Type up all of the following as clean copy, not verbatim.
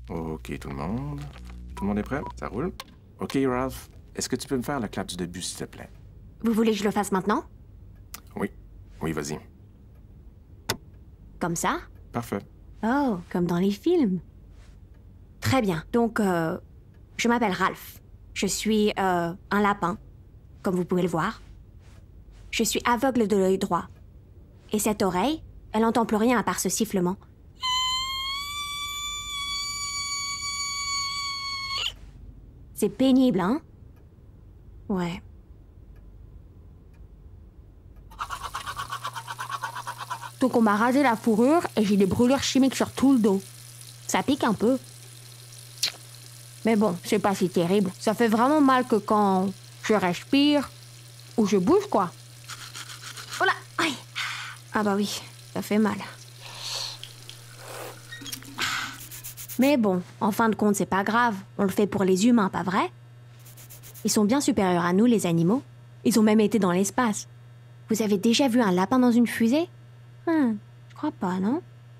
Ok, tout le monde. Tout le monde est prêt? Ça roule? Ok, Ralph. Est-ce que tu peux me faire le clap du début, s'il te plaît? Vous voulez que je le fasse maintenant? Oui. Oui, vas-y. Comme ça? Parfait. Oh, comme dans les films. Très bien. Donc, je m'appelle Ralph. Je suis un lapin, comme vous pouvez le voir. Je suis aveugle de l'œil droit. Et cette oreille, elle n'entend plus rien à part ce sifflement. C'est pénible, hein? Ouais. Donc on m'a rasé la fourrure et j'ai des brûlures chimiques sur tout le dos. Ça pique un peu. Mais bon, c'est pas si terrible. Ça fait vraiment mal que quand je respire ou je bouge, quoi. Oh là! Aïe! Ah bah oui, ça fait mal. Mais bon, en fin de compte, c'est pas grave. On le fait pour les humains, pas vrai? Ils sont bien supérieurs à nous, les animaux. Ils ont même été dans l'espace. Vous avez déjà vu un lapin dans une fusée? Je crois pas, non?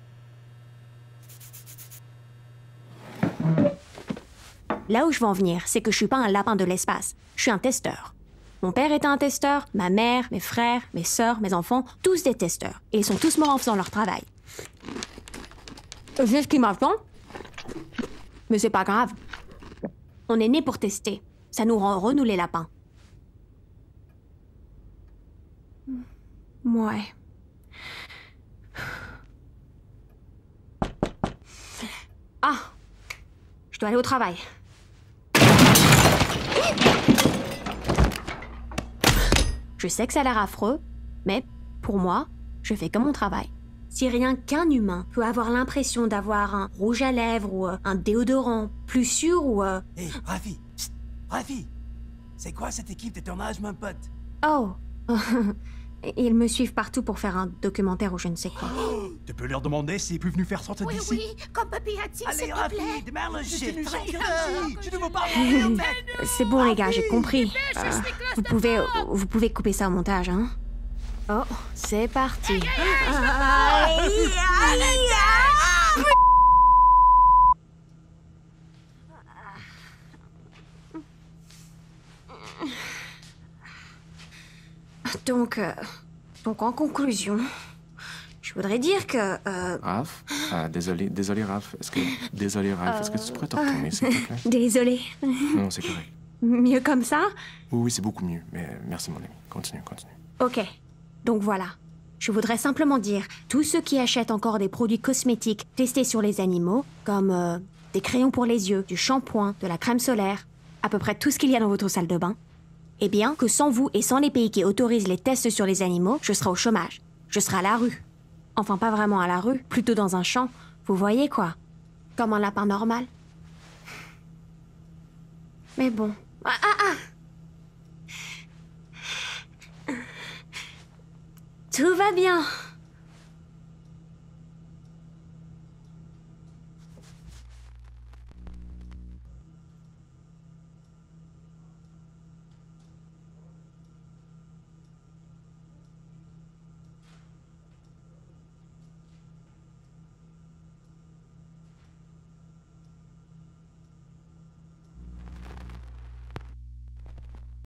Là où je veux en venir, c'est que je suis pas un lapin de l'espace. Je suis un testeur. Mon père était un testeur, ma mère, mes frères, mes sœurs, mes enfants, tous des testeurs. Et ils sont tous morts en faisant leur travail. C'est ce qui m'attend. Mais c'est pas grave. On est nés pour tester. Ça nous rend heureux, nous, les lapins. Ouais. Ah! Je dois aller au travail. Je sais que ça a l'air affreux, mais pour moi, je fais comme mon travail. Si rien qu'un humain peut avoir l'impression d'avoir un rouge à lèvres ou un déodorant plus sûr ou... Hé, Rafi! Psst, Rafi! C'est quoi cette équipe de tournage, mon pote? Oh! Ils me suivent partout pour faire un documentaire ou je ne sais quoi. Tu peux leur demander s'ils peuvent nous faire sortir d'ici? Oui, comme Papy a dit, s'il Allez, te Rafi, plaît. démarre le J'ai shit! très Je ne veux pas mourir, mec! C'est bon, les gars, j'ai compris. Vous pouvez couper ça au montage, hein? Oh, c'est parti. Donc en conclusion, je voudrais dire que... Ralph? Désolé, Ralph. Désolé, Ralph. Est-ce que tu pourrais te retourner, s'il te plaît? Désolée. Non, c'est correct. Mieux comme ça? Oui, c'est beaucoup mieux. Mais merci, mon ami. Continue. Ok. Donc voilà. Je voudrais simplement dire, tous ceux qui achètent encore des produits cosmétiques testés sur les animaux, comme des crayons pour les yeux, du shampoing, de la crème solaire, à peu près tout ce qu'il y a dans votre salle de bain, eh bien, que sans vous et sans les pays qui autorisent les tests sur les animaux, je serai au chômage. Je serai à la rue. Enfin, pas vraiment à la rue, plutôt dans un champ. Vous voyez, quoi? Comme un lapin normal. Mais bon. Tout va bien.